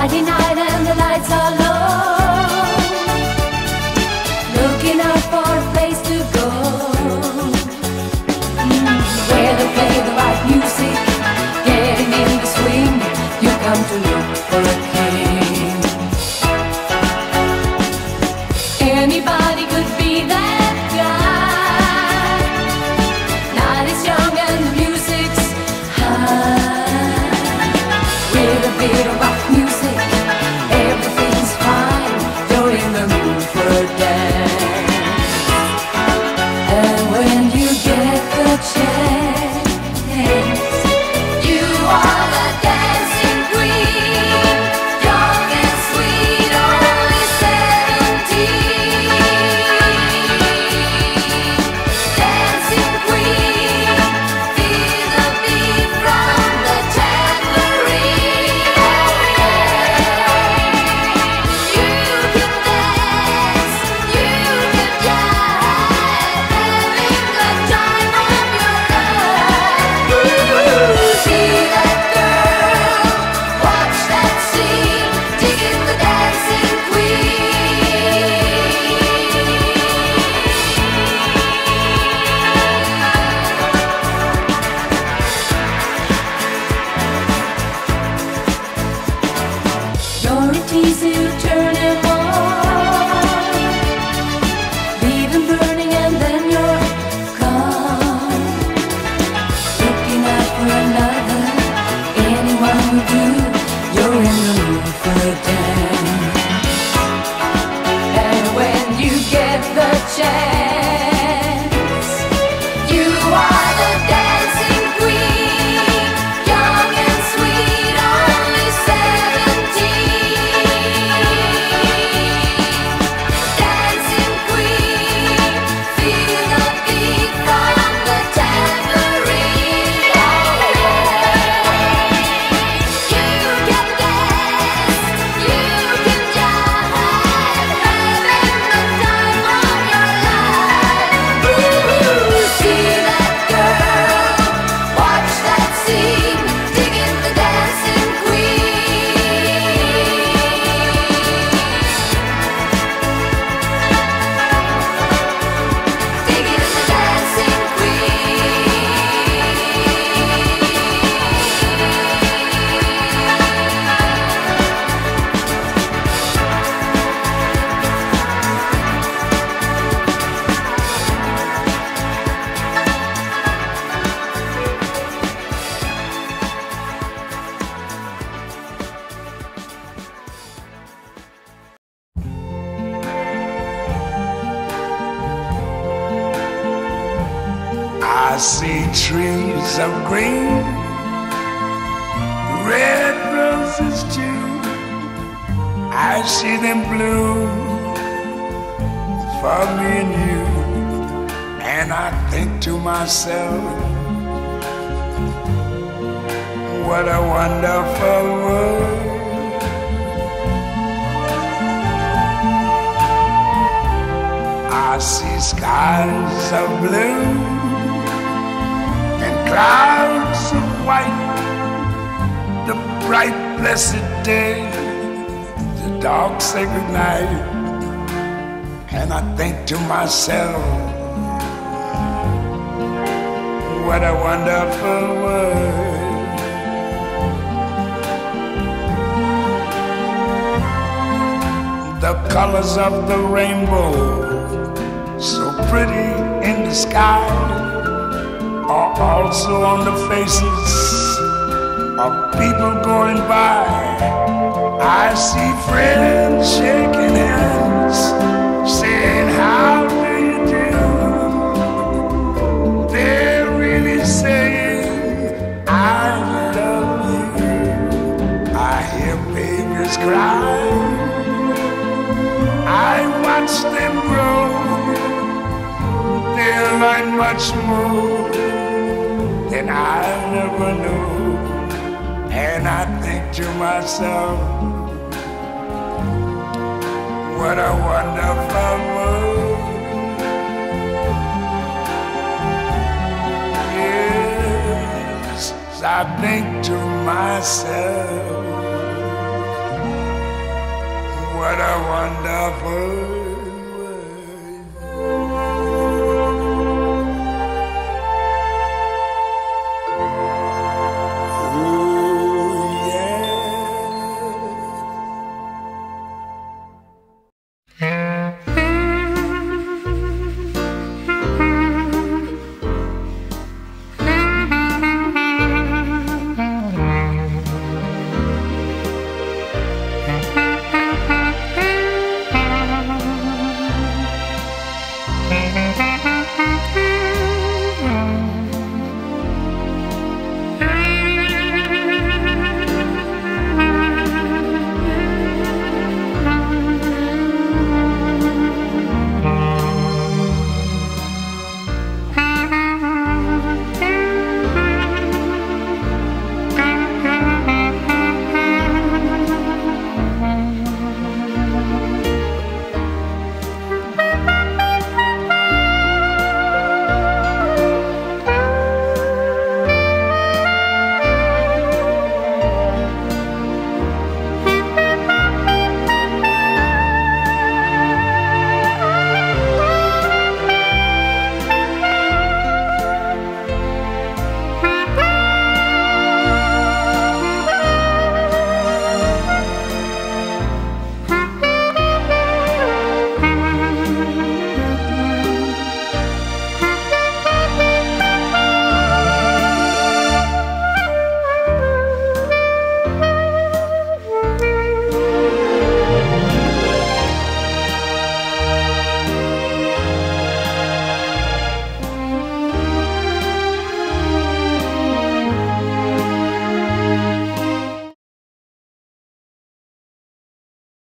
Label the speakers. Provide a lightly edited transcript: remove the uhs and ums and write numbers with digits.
Speaker 1: Friday night and the lights are low, looking out for a place to go, where they play the right music, getting in the swing. You come to look for a king. Anybody could be that guy. Night is young and the music's high. With a bit of rock music, everything's fine. You're in the mood for a dance. And when you get the chance, you are the dancing queen, young and sweet, only 17. Dancing queen, feel the beat from the tambourine. You can dance, you can jive, having the time of your life. See that girl, watch that scene, digging the dancing queen. You're a teaser, you turn him on, leave him burning and then you're gone. Looking out for another, anyone will do. You're in the mood for a dance. And when you get the chance, you are the dancing queen, young and sweet, only 17. Dancing queen, feel the beat from the tambourine. You can dance, you can jive, having the time of your life. See that girl, watch that scene, digging the dancing queen. Digging the dancing
Speaker 2: I see trees of green, red roses too. I see them bloom for me and you. And I think to myself, what a wonderful world. I see skies of blue and clouds of white, the bright blessed day, the dark sacred night. And I think to myself, what a wonderful world. The colors of the rainbow, so pretty in the sky, are also on the faces of people going by. I see friends shaking hands, saying, how do you do? They're really saying, I love you. I hear babies cry, I watch them grow. They'll learn much more than I never knew. And I think to myself, what a wonderful world. Yes, I think to myself, wonderful